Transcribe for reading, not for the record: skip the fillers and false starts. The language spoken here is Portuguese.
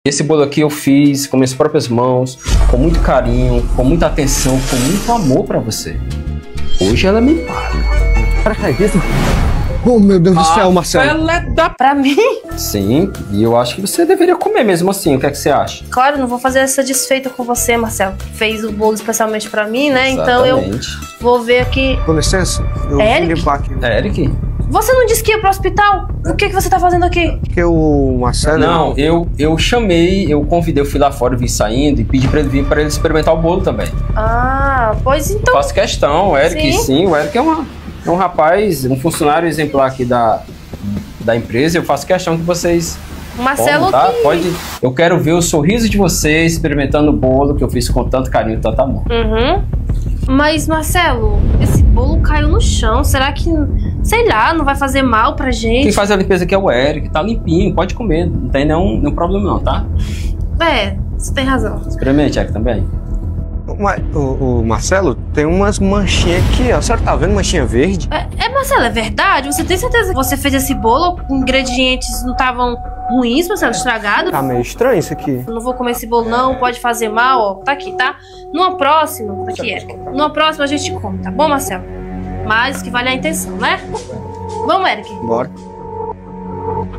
Esse bolo aqui eu fiz com minhas próprias mãos, com muito carinho, com muita atenção, com muito amor pra você. Hoje ela me paga. Oh, meu Deus do céu, Marcelo. Ela é da... Pra mim? Sim, e eu acho que você deveria comer mesmo assim. O que é que você acha? Claro, não vou fazer essa desfeita com você, Marcelo. Fez o bolo especialmente pra mim, né? Então eu vou ver aqui. Com licença, eu vou limpar aqui. Eric? Você não disse que ia pro hospital? O que você tá fazendo aqui? Porque o Marcelo... Não, eu chamei, eu convidei, eu fui lá fora, eu vi saindo e pedi pra ele vir pra ele experimentar o bolo também. Ah, pois então. Faço questão, o Eric, sim, o Eric é um rapaz, um funcionário exemplar aqui da empresa. Eu faço questão que vocês... Marcelo, tá? Pode. Eu quero ver o sorriso de vocês experimentando o bolo que eu fiz com tanto carinho e tanto amor. Mas, Marcelo, esse bolo caiu no chão. Será que, sei lá, não vai fazer mal pra gente? Quem faz a limpeza aqui é o Eric, tá limpinho, pode comer. Não tem nenhum problema não, tá? Você tem razão. Experimente, Eric, também. O Marcelo, tem umas manchinhas aqui, ó. A senhora tá vendo manchinha verde? Marcelo, é verdade? Você tem certeza que você fez esse bolo? Os ingredientes não estavam ruins, Marcelo, estragados? Tá meio estranho isso aqui. Não vou comer esse bolo não, pode fazer mal, ó. Tá aqui, tá? Numa próxima, aqui, Eric. Numa próxima a gente come, tá bom, Marcelo? Mas que vale a intenção, né? Vamos, Eric. Bora.